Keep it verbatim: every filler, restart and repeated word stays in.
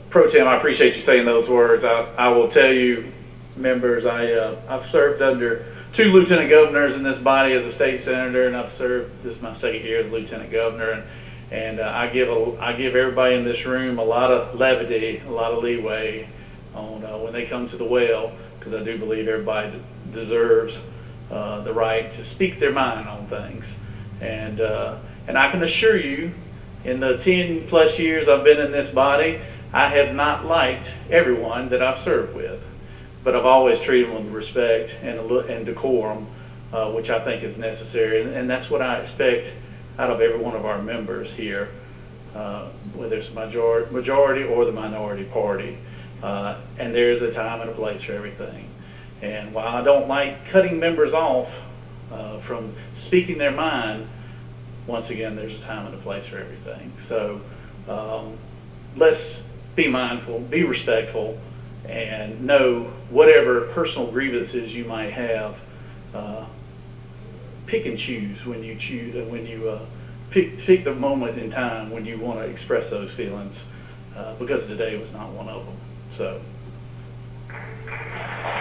Pro Tem, I appreciate you saying those words. I, I will tell you, members, I, uh, I've served under two lieutenant governors in this body as a state senator, and I've served, this is my second year as lieutenant governor, and, and uh, I, give a, I give everybody in this room a lot of levity, a lot of leeway on uh, when they come to the well, because I do believe everybody deserves uh, the right to speak their mind on things. And, uh, and I can assure you, in the ten plus years I've been in this body, I have not liked everyone that I've served with, but I've always treated them with respect and, and decorum, uh, which I think is necessary, and, and that's what I expect out of every one of our members here, uh, whether it's the majority, majority or the minority party. Uh, and there's a time and a place for everything. And while I don't like cutting members off uh, from speaking their mind, once again, there's a time and a place for everything. So um, let's be mindful, be respectful, and know whatever personal grievances you might have, uh, pick and choose when you choose, uh, when you uh, pick, pick the moment in time when you want to express those feelings, uh, because today was not one of them. So.